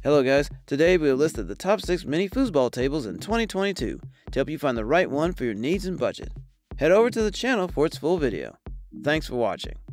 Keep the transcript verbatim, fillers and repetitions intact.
Hello guys, today we have listed the top six mini foosball tables in twenty twenty-two to help you find the right one for your needs and budget. Head over to the channel for its full video. Thanks for watching.